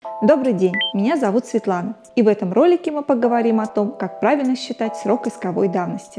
Добрый день, меня зовут Светлана, и в этом ролике мы поговорим о том, как правильно считать срок исковой давности.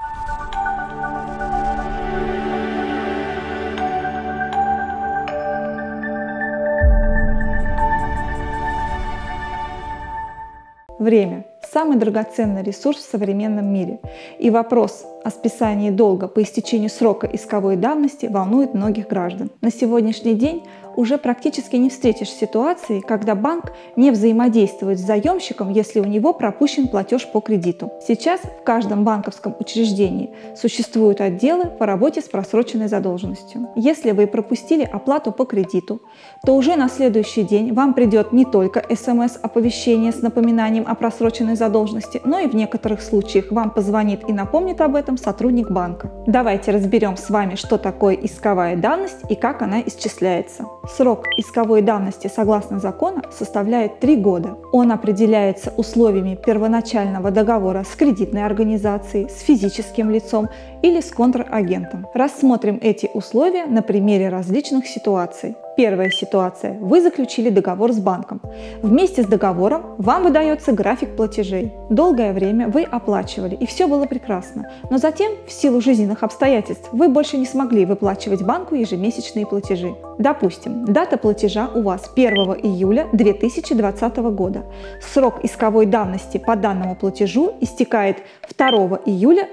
Время – самый драгоценный ресурс в современном мире, и вопрос о списании долга по истечению срока исковой давности волнует многих граждан. На сегодняшний день уже практически не встретишь ситуации, когда банк не взаимодействует с заемщиком, если у него пропущен платеж по кредиту. Сейчас в каждом банковском учреждении существуют отделы по работе с просроченной задолженностью. Если вы пропустили оплату по кредиту, то уже на следующий день вам придет не только СМС-оповещение с напоминанием о просроченной задолженности, но и в некоторых случаях вам позвонит и напомнит об этом сотрудник банка. Давайте разберем с вами, что такое исковая давность и как она исчисляется. Срок исковой давности согласно закону составляет 3 года. Он определяется условиями первоначального договора с кредитной организацией, с физическим лицом или с контрагентом. Рассмотрим эти условия на примере различных ситуаций. Первая ситуация. Вы заключили договор с банком. Вместе с договором вам выдается график платежей. Долгое время вы оплачивали, и все было прекрасно. Но затем, в силу жизненных обстоятельств, вы больше не смогли выплачивать банку ежемесячные платежи. Допустим, дата платежа у вас 1 июля 2020 года. Срок исковой давности по данному платежу истекает 2 июля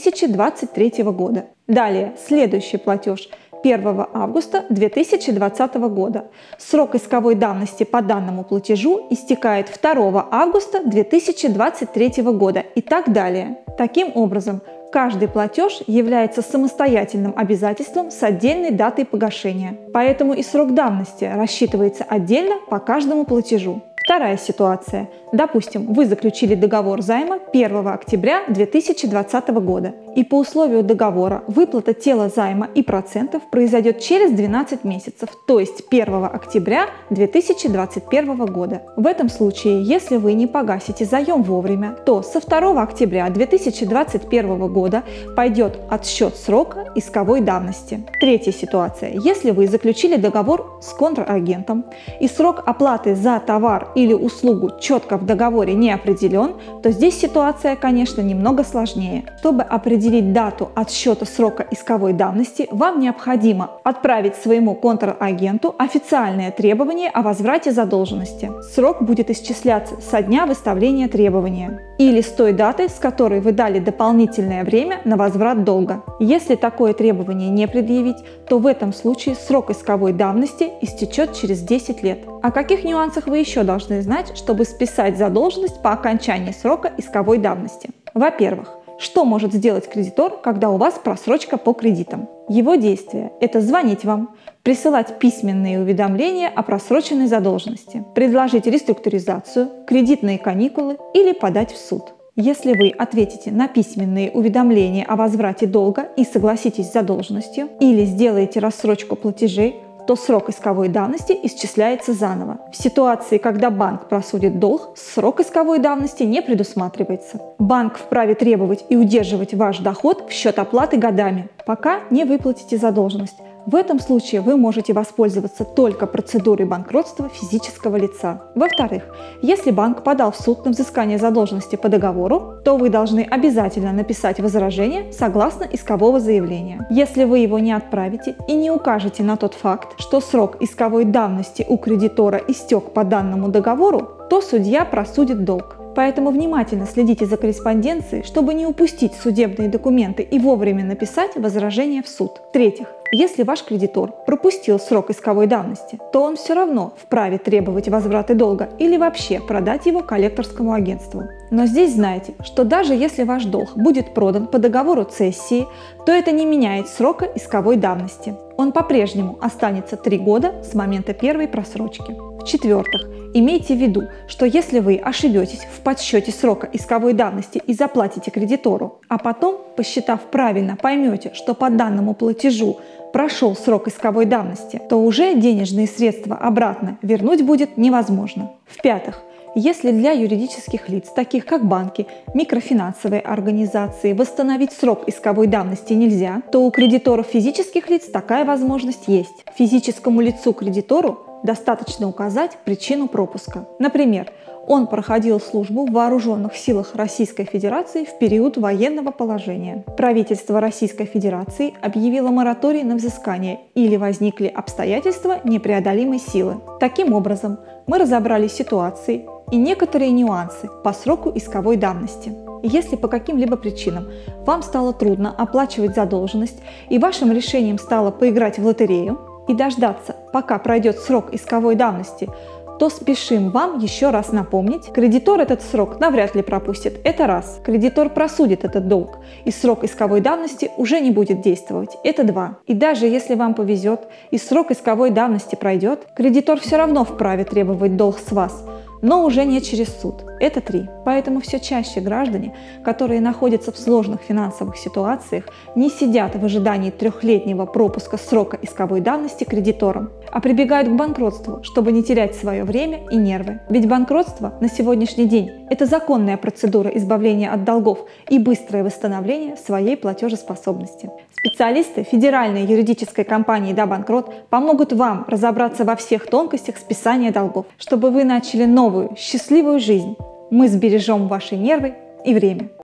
2023 года. Далее, следующий платеж – 1 августа 2020 года. Срок исковой давности по данному платежу истекает 2 августа 2023 года и так далее. Таким образом, каждый платеж является самостоятельным обязательством с отдельной датой погашения. Поэтому и срок давности рассчитывается отдельно по каждому платежу. Вторая ситуация. Допустим, вы заключили договор займа 1 октября 2020 года, и по условию договора выплата тела займа и процентов произойдет через 12 месяцев, то есть 1 октября 2021 года. В этом случае, если вы не погасите заем вовремя, то со 2 октября 2021 года пойдет отсчет срока исковой давности. Третья ситуация. Если вы заключили договор с контрагентом и срок оплаты за товар или услугу четко в договоре не определен, то здесь ситуация, конечно, немного сложнее. Чтобы определить дату отсчета срока исковой давности, вам необходимо отправить своему контрагенту официальное требование о возврате задолженности. Срок будет исчисляться со дня выставления требования или с той даты, с которой вы дали дополнительное время на возврат долга. Если такое требование не предъявить, то в этом случае срок исковой давности истечет через 10 лет. О каких нюансах вы еще должны знать, чтобы списать задолженность по окончании срока исковой давности? Во-первых, что может сделать кредитор, когда у вас просрочка по кредитам? Его действие – это звонить вам, присылать письменные уведомления о просроченной задолженности, предложить реструктуризацию, кредитные каникулы или подать в суд. Если вы ответите на письменные уведомления о возврате долга и согласитесь с задолженностью, или сделаете рассрочку платежей, то срок исковой давности исчисляется заново. В ситуации, когда банк просудит долг, срок исковой давности не предусматривается. Банк вправе требовать и удерживать ваш доход в счет оплаты годами, пока не выплатите задолженность. В этом случае вы можете воспользоваться только процедурой банкротства физического лица. Во-вторых, если банк подал в суд на взыскание задолженности по договору, то вы должны обязательно написать возражение согласно искового заявления. Если вы его не отправите и не укажете на тот факт, что срок исковой давности у кредитора истек по данному договору, то судья просудит долг. Поэтому внимательно следите за корреспонденцией, чтобы не упустить судебные документы и вовремя написать возражение в суд. В-третьих, если ваш кредитор пропустил срок исковой давности, то он все равно вправе требовать возврата долга или вообще продать его коллекторскому агентству. Но здесь знайте, что даже если ваш долг будет продан по договору цессии, то это не меняет срока исковой давности. Он по-прежнему останется 3 года с момента первой просрочки. В-четвертых, имейте в виду, что если вы ошибетесь в подсчете срока исковой давности и заплатите кредитору, а потом, посчитав правильно, поймете, что по данному платежу прошел срок исковой давности, то уже денежные средства обратно вернуть будет невозможно. В-пятых, Если для юридических лиц, таких как банки, микрофинансовые организации, восстановить срок исковой давности нельзя, то у кредиторов физических лиц такая возможность есть. Физическому лицу-кредитору достаточно указать причину пропуска. Например, он проходил службу в Вооруженных силах Российской Федерации в период военного положения. Правительство Российской Федерации объявило мораторий на взыскание или возникли обстоятельства непреодолимой силы. Таким образом, мы разобрали ситуации и некоторые нюансы по сроку исковой давности. Если по каким-либо причинам вам стало трудно оплачивать задолженность и вашим решением стало поиграть в лотерею и дождаться, пока пройдет срок исковой давности, то спешим вам еще раз напомнить, кредитор этот срок навряд ли пропустит, это раз. Кредитор просудит этот долг, и срок исковой давности уже не будет действовать, это два. И даже если вам повезет и срок исковой давности пройдет, кредитор все равно вправе требовать долг с вас, но уже не через суд. Это 3. Поэтому все чаще граждане, которые находятся в сложных финансовых ситуациях, не сидят в ожидании 3-летнего пропуска срока исковой давности кредитором, а прибегают к банкротству, чтобы не терять свое время и нервы. Ведь банкротство на сегодняшний день – это законная процедура избавления от долгов и быстрое восстановление своей платежеспособности. Специалисты Федеральной юридической компании «Да-Банкрот» помогут вам разобраться во всех тонкостях списания долгов, чтобы вы начали новую, счастливую жизнь. Мы сбережем ваши нервы и время.